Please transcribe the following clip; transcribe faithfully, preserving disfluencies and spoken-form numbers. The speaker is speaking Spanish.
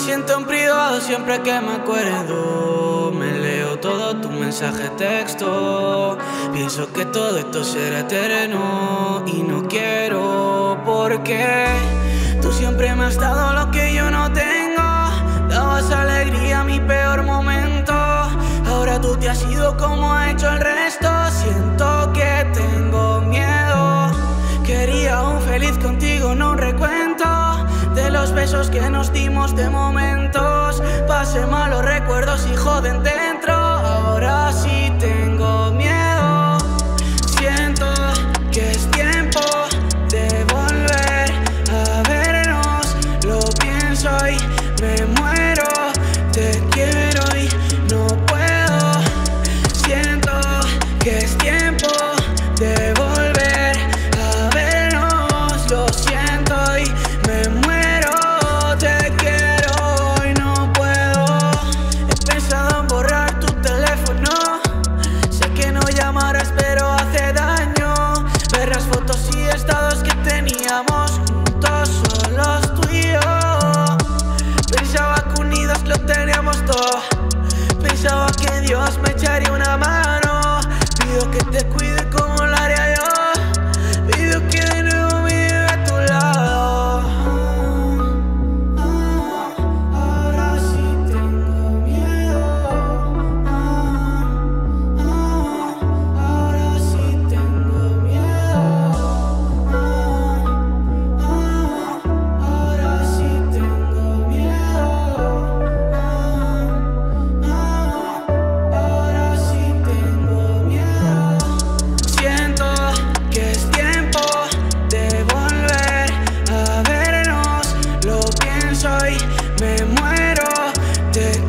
siento en privado siempre que me acuerdo. Me leo todo tu mensaje texto. Pienso que todo esto será eterno y no quiero, porque tú siempre me has dado lo que yo no tengo. Dabas alegría a mi peor momento. Ahora tú te has ido como ha hecho el resto. Siento que tengo miedo. Quería un feliz contigo, no un recuento de los besos que nos dimos de momentos. Pasé malos recuerdos y joden dentro. Ahora sí tengo miedo. Siento que es tiempo de volver a vernos. Lo pienso y me muero. Te quiero y no puedo. Siento que es tiempo de volver a vernos. Lo siento y me muero. Te quiero y no puedo. He pensado en borrar tu teléfono. Sé que no llamarás pero hace daño. Ver las fotos y estados que teníamos juntos, solos tú y yo. Pensaba que unidos lo teníamos todo. Pensaba que Dios me echaría una mano. Pido que te cuide como lo haría yo. Pido que de nuevo me lleve a tu lado. Ahora sí tengo miedo. Ahora sí tengo miedo. Ahora sí tengo miedo. Ahora sí tengo miedo. Siento que es tiempo de volver a vernos. Lo pienso y me muero. Te